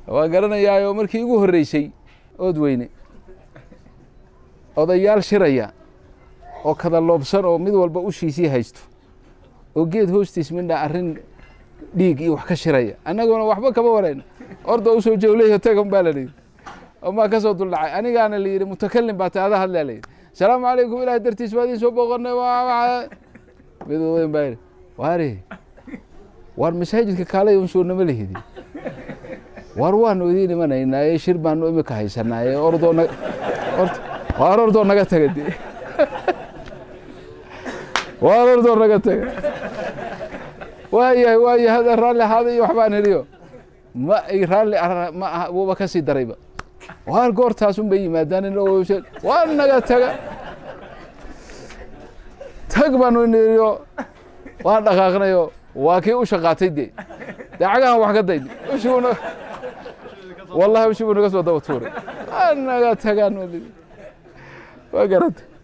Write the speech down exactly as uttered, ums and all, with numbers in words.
waa garanayaa markii ugu horeysay ood weyne odayaal shiraya oo kada loobsan oo mid walba u shiisii haysto oo geed hoostiis midna arrin dhiig iyo wax ka shiraya annaguna waxba kama warayna orda u soo jawleeyo tagan baa la leeyahay oo ma ka soo duldhacay anigaana la yiri mutakallim baa taada hadlay salaamu calaykum ilaahay dartiis baadin soo boqonay waa mid weyn baa waari war masaajidka kaalay uu soo nama leeyahay war waan idin imanaynaay shir baan imika haysanaay ordo ordo war ordo naga tagay war ordo naga tagay waaya waaya hada raalli hada iyo waxbaan heliyo ma ay raalli ma waba ka sii darayba war goortaas un bay yimaadaan in oo war naga taga tag baan inoo waa dhaqaaqnayo waa kii u shaqaatay de dacagahan wax ka dayn ushuna والله وشوفوا نقص وضوء توري أنا قاعد تجانو waa garad